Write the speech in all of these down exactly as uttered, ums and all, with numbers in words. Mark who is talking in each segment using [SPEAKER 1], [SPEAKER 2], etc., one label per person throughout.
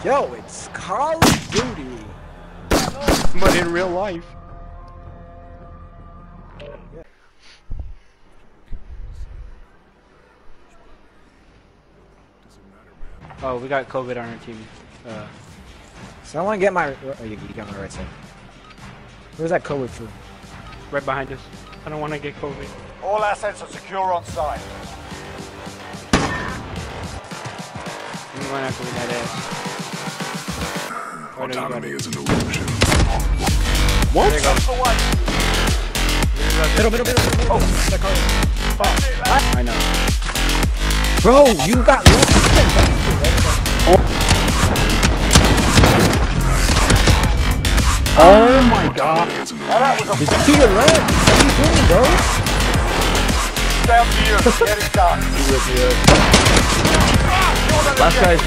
[SPEAKER 1] Yo, it's Call of Duty.
[SPEAKER 2] But in real life. Oh, we got COVID on our team. Uh,
[SPEAKER 1] Someone get my. Oh, you, you got my right side. Where's that COVID for?
[SPEAKER 2] right behind us. I don't want to get COVID.
[SPEAKER 3] All assets are secure on site.
[SPEAKER 2] I'm going after that ass.
[SPEAKER 4] Autonomy is an illusion.
[SPEAKER 2] What? There you go.
[SPEAKER 1] Middle, middle, middle, middle. Oh, that car.
[SPEAKER 2] Fuck. I know.
[SPEAKER 1] Bro, you got left.
[SPEAKER 2] Oh my god.
[SPEAKER 1] It's to your left. What are you doing, bro?
[SPEAKER 3] Down to you. Get it done.
[SPEAKER 1] Last guy's.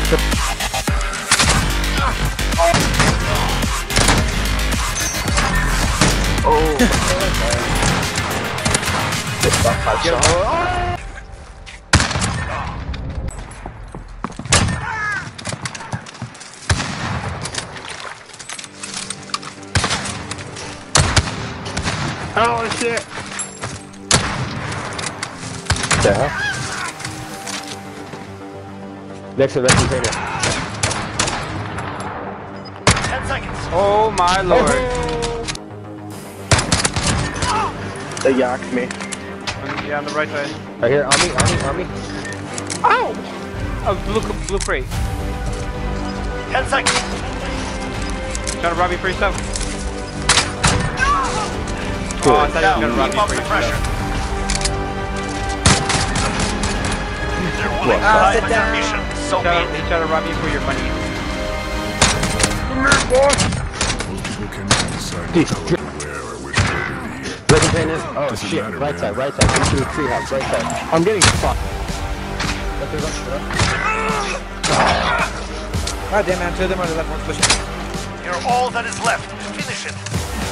[SPEAKER 5] Oh. This fuck five shot.
[SPEAKER 2] Oh shit!
[SPEAKER 5] The hell? Next to the container.
[SPEAKER 3] Ten seconds.
[SPEAKER 2] Oh my lord.
[SPEAKER 5] They yacked me.
[SPEAKER 2] Yeah, on the right side.
[SPEAKER 5] Right here, on me, on me, on me.
[SPEAKER 2] Ow! Oh, blue, blue crate.
[SPEAKER 3] Ten seconds.
[SPEAKER 2] Trying to rob you for yourself.
[SPEAKER 5] Good.
[SPEAKER 2] Oh, I thought he was gonna rob
[SPEAKER 3] Keep
[SPEAKER 2] you
[SPEAKER 3] up
[SPEAKER 2] for
[SPEAKER 3] the
[SPEAKER 2] yourself.
[SPEAKER 3] pressure. They're willing to
[SPEAKER 1] Ah,
[SPEAKER 3] die
[SPEAKER 1] sit
[SPEAKER 3] with their
[SPEAKER 1] down.
[SPEAKER 3] mission.
[SPEAKER 2] He
[SPEAKER 3] So be
[SPEAKER 2] tried,
[SPEAKER 3] it.
[SPEAKER 2] he tried to rob you for your money.
[SPEAKER 4] Most people can decide to tell it where or which way to lead.
[SPEAKER 5] Red container. Oh
[SPEAKER 4] Doesn't
[SPEAKER 5] shit,
[SPEAKER 4] matter,
[SPEAKER 5] right
[SPEAKER 4] man.
[SPEAKER 5] side, right side. Come through the tree house, right side. I'm getting fucked.
[SPEAKER 1] God damn man, two of them are the left, one's pushing.
[SPEAKER 3] You're all that is left. Finish it.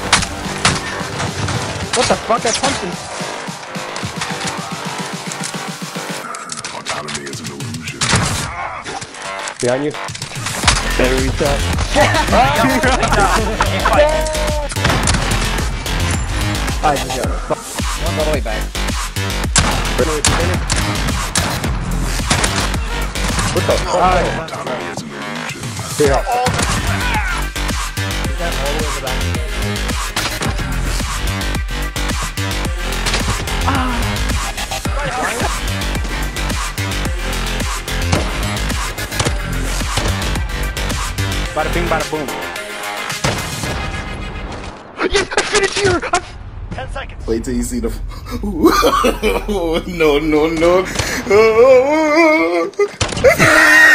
[SPEAKER 5] What the fuck? I pumped him.
[SPEAKER 4] Autonomy is an illusion.
[SPEAKER 5] Behind you. Better reset. I just got it.
[SPEAKER 1] One all the way back.
[SPEAKER 5] What the fuck?
[SPEAKER 4] Autonomy is an illusion.
[SPEAKER 5] Here,
[SPEAKER 3] All that
[SPEAKER 1] He's got all the way in the back.
[SPEAKER 2] Bada bing, bada boom. Yes, I finished here! I
[SPEAKER 3] ten seconds.
[SPEAKER 4] Wait till you see the. no, no, no.